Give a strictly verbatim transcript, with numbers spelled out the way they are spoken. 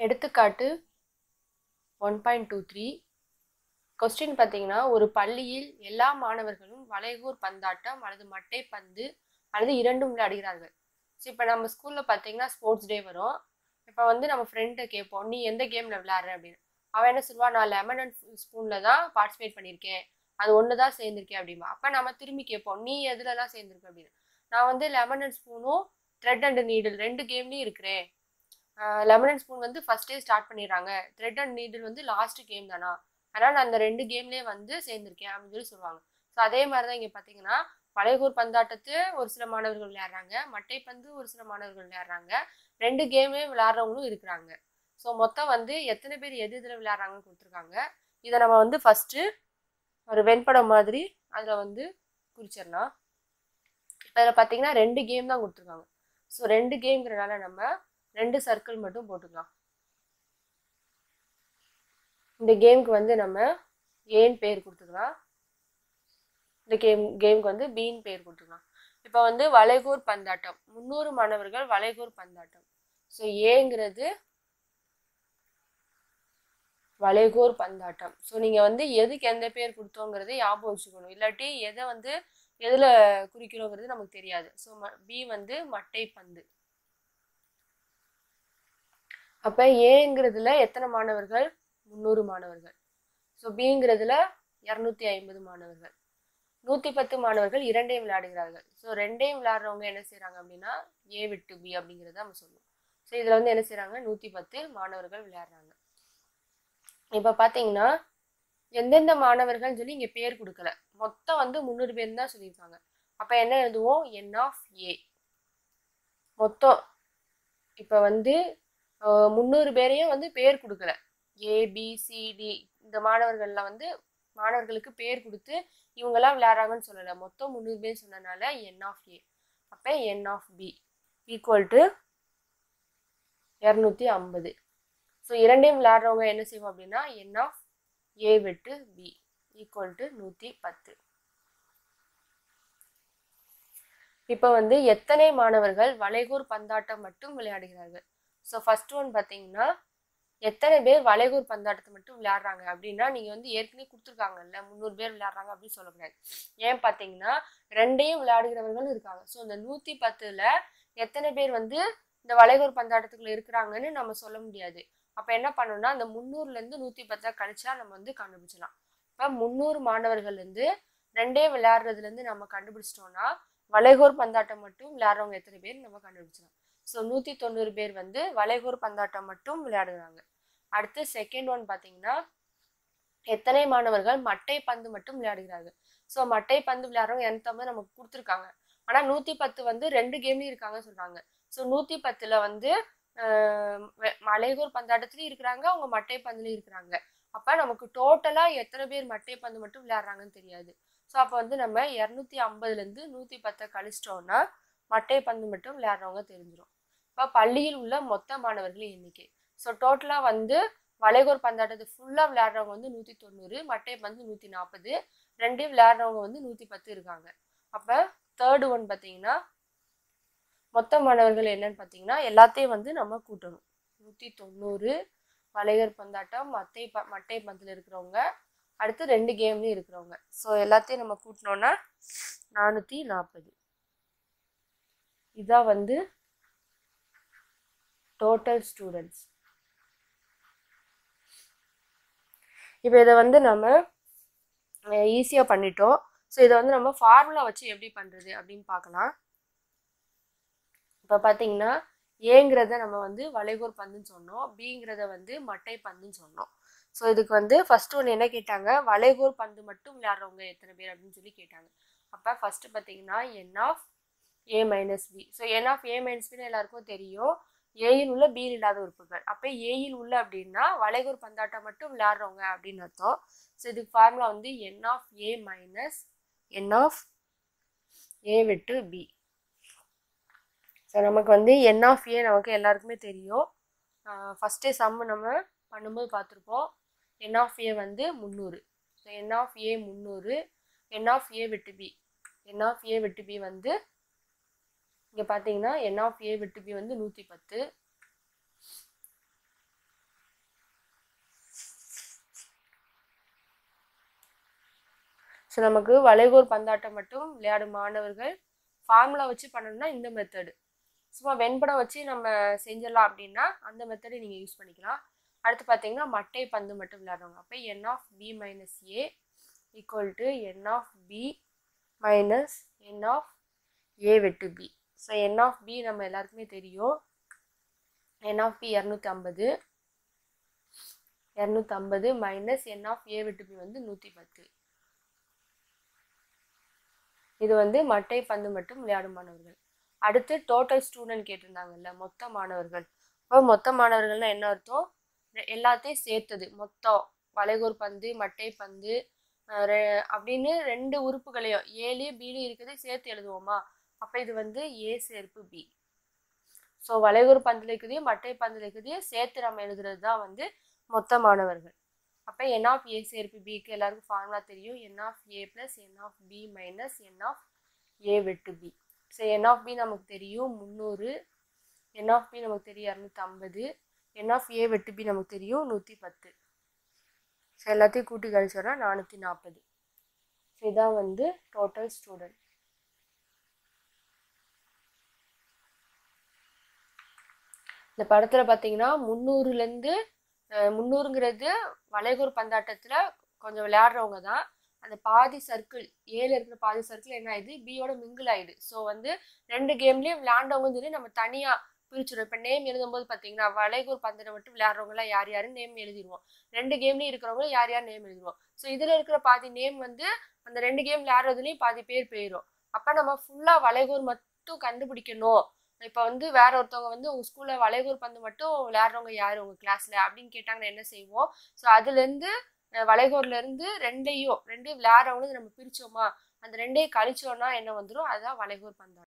எடுத்துக்காட்டு one point two three question பார்த்தீங்கன்னா, ஒரு பள்ளியில் எல்லா மாணவர்களும் வளைகூர் பந்தாட்டம் அல்லது மட்டை பந்து அல்லது இரண்டும் விளையாடுகிறார்கள். ஸோ இப்போ நம்ம ஸ்கூலில் பார்த்தீங்கன்னா ஸ்போர்ட்ஸ் டே வரும். இப்போ வந்து நம்ம ஃப்ரெண்டை கேட்போம், நீ எந்த கேமில் விளையாடுற அப்படின்னு. அவன் என்ன சொல்லுவான், நான் லெமன் அண்ட் ஸ்பூனில் தான் பார்ட்டிசிபேட் பண்ணியிருக்கேன், அது ஒன்று தான் சேர்ந்துருக்கேன் அப்படிமா. அப்போ நம்ம திரும்பி கேட்போம், நீ எதுலலாம் சேர்ந்துருக்க அப்படின்னு. நான் வந்து லெமன் அண்ட் ஸ்பூனும் த்ரெட் அண்ட் நீடில் ரெண்டு கேம்லேயும் இருக்கிறேன். லெமன் அண்ட் ஸ்பூன் வந்து ஃபர்ஸ்டே ஸ்டார்ட் பண்ணிடுறாங்க, த்ரெட் அண்ட் நீடில் வந்து லாஸ்ட் கேம் தானா, அதனால் நான் அந்த ரெண்டு கேம்லேயே வந்து சேர்ந்துருக்கேன் அப்படின்னு சொல்லி சொல்லுவாங்க. ஸோ அதே மாதிரி தான் இங்கே பார்த்தீங்கன்னா, வளைகூர் பந்தாட்டத்து ஒரு சில மாணவர்கள் விளையாடுறாங்க, மட்டை பந்து ஒரு சில மாணவர்கள் விளையாடுறாங்க, ரெண்டு கேமே விளையாடுறவங்களும் இருக்கிறாங்க. ஸோ மொத்தம் வந்து எத்தனை பேர் எது இதில் விளையாடுறாங்கன்னு கொடுத்துருக்காங்க. இதை நம்ம வந்து ஃபஸ்ட்டு ஒரு வெண்படம் மாதிரி அதில் வந்து குறிச்சிடலாம். இப்போ இதில் பார்த்தீங்கன்னா ரெண்டு கேம் தான் கொடுத்துருக்காங்க. ஸோ ரெண்டு கேம்ங்கிறனால நம்ம ரெண்டு சர்க்கிள் மட்டும் போட்டுக்கலாம். இந்த கேமுக்கு வந்து நம்ம ஏன்னு பேர் கொடுத்துக்கலாம், இந்த கேம் கேமுக்கு வந்து பின்னு பேர் கொடுத்துக்கலாம். இப்போ வந்து வளைகூர் பந்தாட்டம், முந்நூறு மாணவர்கள் வளைகூர் பந்தாட்டம். ஸோ ஏங்கிறது வளைகூர் பந்தாட்டம். ஸோ நீங்கள் வந்து எதுக்கு எந்த பேர் கொடுத்தோங்கிறத ஞாபகம் வச்சுக்கணும், இல்லாட்டி எதை வந்து எதில் குறிக்கிறோங்கிறது நமக்கு தெரியாது. ஸோ பி வந்து மட்டை பந்து. அப்போ ஏங்கிறதுல எத்தனை மாணவர்கள், முந்நூறு மாணவர்கள். ஸோ பிங்கிறதுல இரநூத்தி ஐம்பது மாணவர்கள். நூற்றி பத்து மாணவர்கள் இரண்டையும் விளையாடுகிறார்கள். ஸோ ரெண்டையும் விளையாடுறவங்க என்ன செய்கிறாங்க அப்படின்னா ஏ விட்டு பி அப்படிங்கிறத நம்ம சொல்லுவோம். ஸோ இதில் வந்து என்ன செய்கிறாங்க, நூற்றி பத்து மாணவர்கள் விளையாடுறாங்க. இப்போ பார்த்தீங்கன்னா எந்தெந்த மாணவர்கள்னு சொல்லி இங்கே பேர் கொடுக்கல, மொத்தம் வந்து முந்நூறு பேர் தான் சொல்லியிருக்காங்க. அப்போ என்ன எழுதுவோம், என் ஆஃப் ஏ மொத்தம். இப்போ வந்து முந்நூறு பேரையும் வந்து பேர் கொடுக்கல, ஏபிசிடி இந்த மாணவர்கள்லாம் வந்து மாணவர்களுக்கு பேர் கொடுத்து இவங்கெல்லாம் விளையாடுறாங்கன்னு சொல்லலை, மொத்தம் முந்நூறு பேர் சொன்னதுனால என் ஆஃப் ஏ. அப்போ n of B equal to இரநூத்தி ஐம்பது. ஸோ இரண்டையும் விளையாடுறவங்க என்ன செய்வோம் அப்படின்னா என் ஆஃப் ஏ விட்டு பி ஈக்குவல் டு நூற்றி பத்து. இப்போ வந்து எத்தனை மாணவர்கள் வளைகூர் பந்தாட்டம் மட்டும் விளையாடுகிறார்கள். ஸோ ஃபர்ஸ்ட் ஒன் பார்த்தீங்கன்னா, எத்தனை பேர் வளைகூர் பந்தாட்டத்தை மட்டும் விளையாடுறாங்க அப்படின்னா, நீங்கள் வந்து ஏற்கனவே கொடுத்துருக்காங்கல்ல முந்நூறு பேர் விளையாடுறாங்க அப்படின்னு சொல்லக்கூடாது. ஏன் பார்த்தீங்கன்னா ரெண்டையும் விளையாடுகிறவர்கள் இருக்காங்க. ஸோ இந்த நூற்றி பத்தில் எத்தனை பேர் வந்து இந்த வளைகூர் பந்தாட்டத்துக்குள்ள இருக்கிறாங்கன்னு நம்ம சொல்ல முடியாது. அப்போ என்ன பண்ணணும்னா, அந்த முந்நூறுலேருந்து நூற்றி பத்தை கழிச்சா நம்ம வந்து கண்டுபிடிச்சலாம். இப்போ முந்நூறு மாணவர்கள்லேருந்து ரெண்டே விளையாடுறதுலேருந்து நம்ம கண்டுபிடிச்சிட்டோம்னா வளைகூர் பந்தாட்டம் மட்டும் விளையாடுறவங்க எத்தனை பேர் நம்ம கண்டுபிடிச்சலாம். ஸோ நூற்றி தொண்ணூறு பேர் வந்து வளைகூர் பந்தாட்டம் மட்டும் விளையாடுறாங்க. அடுத்து செகண்ட் ஒன் பார்த்தீங்கன்னா, எத்தனை மாணவர்கள் மட்டை பந்து மட்டும் விளையாடுகிறார்கள். ஸோ மட்டை பந்து விளையாடுறவங்க எந்த நமக்கு கொடுத்துருக்காங்க, ஆனால் நூற்றி பத்து வந்து ரெண்டு கேம்லையும் இருக்காங்கன்னு சொல்கிறாங்க. ஸோ நூற்றி பத்தில் வந்து வளைகூர் பந்தாட்டத்துலையும் இருக்கிறாங்க, அவங்க மட்டை பந்துலையும் இருக்கிறாங்க. அப்போ நமக்கு டோட்டலாக எத்தனை பேர் மட்டை பந்து மட்டும் விளையாடுறாங்கன்னு தெரியாது. ஸோ அப்போ வந்து நம்ம இரநூத்தி ஐம்பதுலேருந்து நூற்றி பத்தை கழிச்சிட்டோம்னா மட்டை பந்து மட்டும் விளையாடுறவங்க தெரிஞ்சிடும். இப்போ பள்ளியில் உள்ள மொத்த மாணவர்கள் எண்ணிக்கை. ஸோ டோட்டலாக வந்து வளைகூர் பந்தாட்டத்தை ஃபுல்லாக விளையாடுறவங்க வந்து நூற்றி தொண்ணூறு, மட்டை பந்து நூற்றி நாற்பது, ரெண்டு விளையாடுறவங்க வந்து நூற்றி பத்து இருக்காங்க. அப்போ தேர்டு ஒன் பார்த்தீங்கன்னா, மொத்த மாணவர்கள் என்னன்னு பார்த்தீங்கன்னா எல்லாத்தையும் வந்து நம்ம கூட்டணும். நூற்றி தொண்ணூறு வளைகூர் பந்தாட்டம், மட்டை ப மட்டை பந்தில் இருக்கிறவங்க, அடுத்து ரெண்டு கேம்லையும் இருக்கிறவங்க. ஸோ எல்லாத்தையும் நம்ம கூட்டினோன்னா நானூற்றி நாற்பது. இதான் வந்து டோட்டல் ஸ்டூடெண்ட்ஸ். இப்போ இதை வந்து நம்ம ஈஸியாக பண்ணிட்டோம். ஸோ இதை வந்து நம்ம ஃபார்முலா வச்சு எப்படி பண்ணுறது அப்படின்னு பார்க்கலாம். இப்போ பார்த்தீங்கன்னா ஏங்கிறத நம்ம வந்து வளைகூர் பந்துன்னு சொன்னோம், பிங்கிறத வந்து மட்டை பந்துன்னு சொன்னோம். ஸோ இதுக்கு வந்து ஃபர்ஸ்ட் ஒன்று என்ன கேட்டாங்க, வளைகூர் பந்து மட்டும் விளையாடுறவங்க எத்தனை பேர் அப்படின்னு சொல்லி கேட்டாங்க. அப்போ ஃபர்ஸ்ட் பார்த்தீங்கன்னா n of A minus B. So n of A minus பின்னு எல்லாருக்கும் தெரியும், ஏயில் உள்ள பியில் இல்லாத உறுப்புகள். அப்போ ஏயில் உள்ள அப்படின்னா வளைகூர் பந்தாட்டம் மட்டும் விளையாடுறவங்க அப்படின்னு அர்த்தம். ஸோ இதுக்கு ஃபார்முலா வந்து n of A minus n of A விட்டு பி. ஸோ நமக்கு வந்து என் ஆஃப் ஏ நமக்கு எல்லாருக்குமே தெரியும், ஃபஸ்ட்டே சம்மு நம்ம பண்ணும்போது பார்த்துருப்போம். என் ஆஃப் ஏ வந்து முந்நூறு. ஸோ என் ஆஃப் ஏ முந்நூறு, என் ஆஃப் ஏ விட்டு பி, என் ஆஃப் ஏ விட்டு பி வந்து இங்கே பார்த்தீங்கன்னா என் ஆஃப் ஏ விட்டு பி வந்து நூற்றி பத்து. ஸோ நமக்கு வளைகோர் பந்தாட்டம் மட்டும் விளையாடும் மாணவர்கள் ஃபார்முலா வச்சு பண்ணணும்னா இந்த மெத்தடு. சும்மா வெண்படம் வச்சு நம்ம செஞ்சிடலாம் அப்படின்னா அந்த மெத்தடை நீங்கள் யூஸ் பண்ணிக்கலாம். அடுத்து பார்த்தீங்கன்னா மட்டை பந்து மட்டும் விளையாடுவாங்க. அப்போ n of B minus A equal to n of B minus n of A வெட்டு B. So n of B நம்ம எல்லாருக்குமே தெரியும், என் ஆஃப் பி இரநூத்தி ஐம்பது இரநூத்தி ஐம்பது மைனஸ் என் ஆஃப் ஏ வெட்டு பி வந்து நூற்றி பத்து. இது வந்து மட்டை பந்து மட்டும் விளையாடும் மாணவர்கள். அடுத்து டோட்டல் ஸ்டூடெண்ட் கேட்டிருந்தாங்கல்ல, மொத்த மாணவர்கள். இப்போ மொத்த மாணவர்கள்னா என்ன அர்த்தம்? எல்லாத்தையும் சேர்த்தது மொத்தம். வளைகோர் பந்து, மட்டை பந்து அப்படின்னு ரெண்டு உறுப்புகளையும் ஏலையும் பிலையும் இருக்கிறதே சேர்த்து எழுதுவோமா? அப்போ இது வந்து ஏ சேர்ப்பு பி. ஸோ வளைகோர் பந்தில் இருக்கிறதையும் மட்டை பந்தில் இருக்கிறதையும் சேர்த்து நம்ம எழுதுறது தான் வந்து மொத்த மாணவர்கள். அப்போ என் ஆஃப் ஏ சேர்ப்பு பிக்கு எல்லாருக்கும் ஃபார்முலா தெரியும், n of A plus n of B minus n of A வெட்டு B. So n of B நமக்கு தெரியும் முந்நூறு, என் ஆஃப் பி நமக்கு தெரியும் இரநூத்தி ஐம்பது, என் ஆஃப் ஏ வெட்டு பி நமக்கு தெரியும் நூற்றி பத்து. ஸோ எல்லாத்தையும் கூட்டி கழிச்சோன்னா நானூற்றி நாற்பது. ஸோ இதான் வந்து டோட்டல் ஸ்டூடெண்ட். இந்த படத்தில் பார்த்தீங்கன்னா முந்நூறுலேருந்து முந்நூறுங்கிறது வளைகோர் பந்தாட்டத்தில் கொஞ்சம் விளையாடுறவங்க தான். அந்த பாதி சர்க்கிள் ஏல இருக்கிற பாதி சர்க்கிள் என்ன ஆயிடுது, பியோட மிங்கிள் ஆயிடுது. ஸோ வந்து ரெண்டு கேம்லேயும் விளையாண்டவங்கன்னு சொல்லி நம்ம தனியாக பிரிச்சுடும். இப்போ நேம் எழுதும்போது பார்த்தீங்கன்னா வளைகோர் பந்தத்தை மட்டும் விளையாடுறவங்களாம் யார் யாருன்னு நேம் எழுதிடுவோம், ரெண்டு கேம்லேயும் இருக்கிறவங்க யார் யார் நேம் எழுதிடுவோம். ஸோ இதில் இருக்கிற பாதி நேம் வந்து அந்த ரெண்டு கேம் விளையாடுறதுலேயும் பாதி பேர் போயிடும். அப்போ நம்ம ஃபுல்லாக வளைகோர் மட்டும் கண்டுபிடிக்கணும். இப்போ வந்து வேற ஒருத்தவங்க வந்து உங்கள் ஸ்கூலில் வளைகோர் பந்து மட்டும் விளையாடுறவங்க யார் உங்கள் கிளாஸில் அப்படின்னு கேட்டாங்கன்னா என்ன செய்வோம்? ஸோ அதுலேருந்து வளைகோர்லேருந்து ரெண்டையும் ரெண்டையும் விளையாடுறவங்க நம்ம பிரித்தோமா, அந்த ரெண்டையும் கழிச்சோன்னா என்ன வந்துடும், அதுதான் வளைகோர் பந்தாட்டம்.